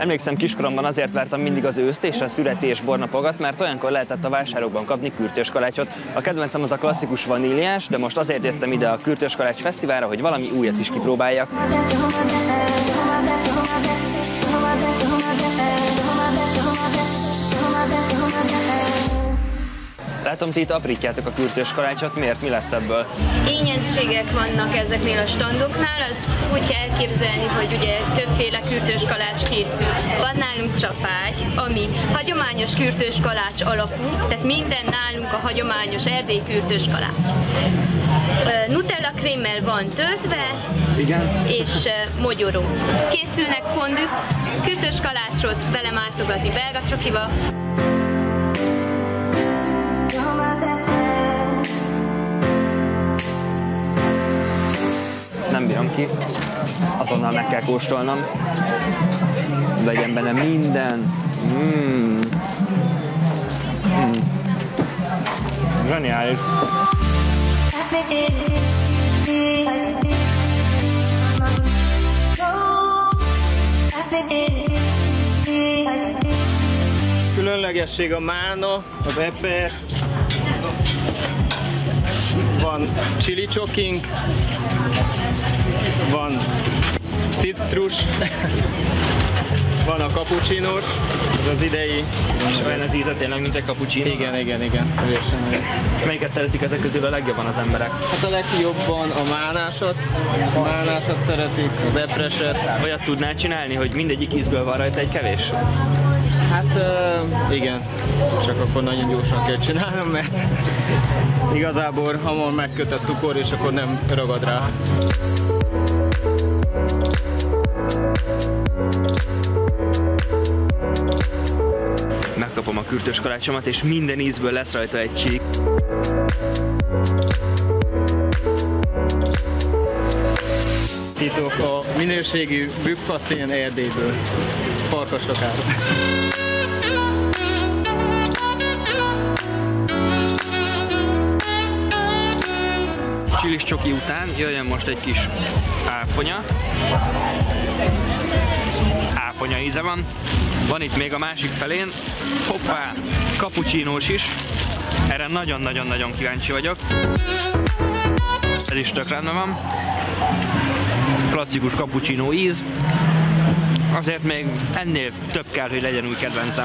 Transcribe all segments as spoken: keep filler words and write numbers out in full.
Emlékszem, kiskoromban azért vártam mindig az őszt és a születés bornapogat, mert olyankor lehetett a vásárokban kapni kürtös kalácsot. A kedvencem az a klasszikus vaníliás, de most azért jöttem ide a Kürtös Kalács Fesztiválra, hogy valami újat is kipróbáljak. Látom, ti itt aprítjátok a kürtös kalácsot, miért? Mi lesz ebből? Ényenségek vannak ezeknél a standoknál, az úgy kell elképzelni, hogy ugye többféle kürtös kalács készül. Van nálunk csapágy, ami hagyományos kürtös kalács alapú, tehát minden nálunk a hagyományos erdélyi kürtös kalács. Nutella krémmel van töltve, igen, és mogyoró. Készülnek fondük, kürtös kalácsot belemártogatni belga csokiba. Nem bírom ki, azonnal meg kell kóstolnom. Legyen benne minden. Mm. Mm. Zseniális. Különlegesség a mána, az eper, van chili csokink, van citrus, van a cappuccinos, ez az idei. Olyan az íze tényleg, mint egy cappuccino? Igen, igen, igen. Ősen. Melyiket szeretik ezek közül a legjobban az emberek? Hát a legjobban a mánásat, a mánásat szeretik, az epreset. Olyat tudnál csinálni, hogy mindegyik ízből van rajta egy kevés? Hát uh, igen, csak akkor nagyon gyorsan kell csinálnom, mert igazából hamar megköt a cukor, és akkor nem ragad rá. Megkapom a kürtös kalácsomat, és minden ízből lesz rajta egy csík. Titok a minőségű bükkfaszén Erdélyből, Farkastakáról. Csilis csoki után jöjjön most egy kis áfonya. Áfonya íze van. Van itt még a másik felén, hoppá, cappuccinós is. Erre nagyon-nagyon-nagyon kíváncsi vagyok. Ez is tök rendben van. Klasszikus cappuccino íz. Azért még ennél több kell, hogy legyen új kedvencem.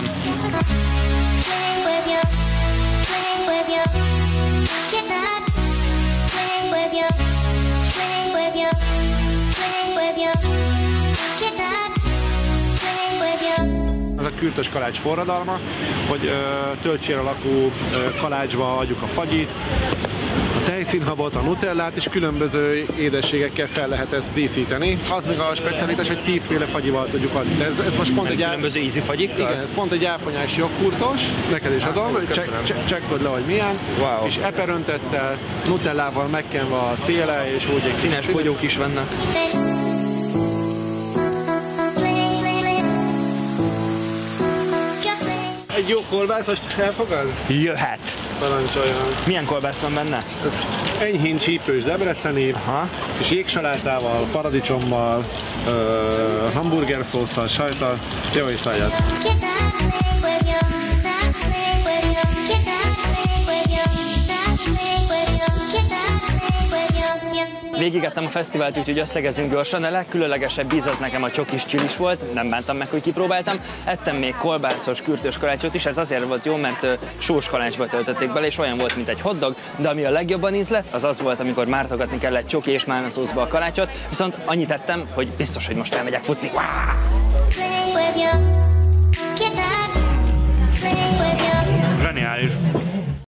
Az a kürtös kalács forradalma, hogy ö, töltsér alakú ö, kalácsba adjuk a fagyit, a tejszínhabot, a nutellát, és különböző édességekkel fel lehet ezt díszíteni. Az még a specialitás, hogy tízféle fagyival tudjuk adni. Ez, ez most pont egy különböző ízi fagyikkal? Igen, ez pont egy áfonyás jogkurtos, neked is adom, hogy csekkod le, hogy milyen, wow. És eperöntettel, nutellával megkenve a széle, és úgy egy színes bogyók is vannak. Egy jó kolbászt elfogad? Jöhet! Parancsoljon! Milyen kolbász van benne? Ez enyhén csípős debreceni, aha, és jégsalátával, paradicsommal, uh, hamburgerszósszal, sajttal. Jó étvágyat! Végigettem a fesztivált, úgyhogy összegezünk gyorsan, a legkülönlegesebb íz az nekem a csokis csilis volt, nem bántam meg, hogy kipróbáltam. Ettem még kolbászos kürtös kalácsot is, ez azért volt jó, mert sós kalácsba töltötték bele, és olyan volt, mint egy hotdog, de ami a legjobban ízlett, az az volt, amikor mártogatni kellett csoki és málnaszószba a kalácsot, viszont annyit tettem, hogy biztos, hogy most elmegyek futni. Zseniális!